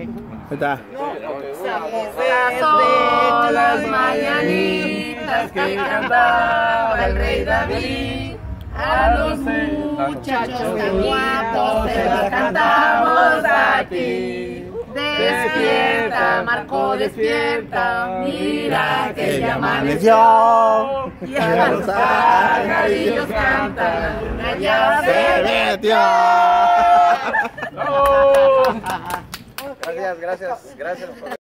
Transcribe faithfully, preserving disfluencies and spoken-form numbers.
está. Son las mañanitas que cantaba el rey David. A los muchachos tan guapos se las cantamos aquí. Despierta, Marco, despierta, mira que ya amaneció. Y a los pajarillos cantan, una ya se metió. Gracias, gracias, gracias.